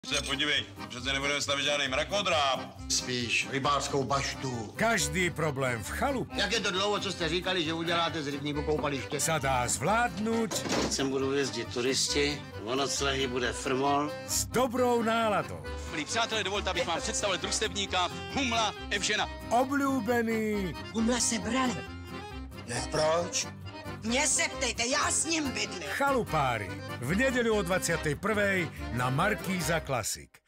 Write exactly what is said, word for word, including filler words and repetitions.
Se podívej, přece nebudeme stavit žádný mrakodráp. Spíš rybářskou baštu. Každý problém v chalupě. Jak je to dlouho, co jste říkali, že uděláte z rybníku koupaliště? Sa dá zvládnuť. Sem budou jezdit turisti, o noclehy bude frmol. S dobrou náladou. Milí přátelé, dovolte, abych vám představil družstevníka Humla Evžena. Obľúbený. Humla se brali. Ne, proč? Mně se ptejte, já s ním bydlím. Chalupári. V nedeľu o dvadsiatej prvej na Markíza Klasik.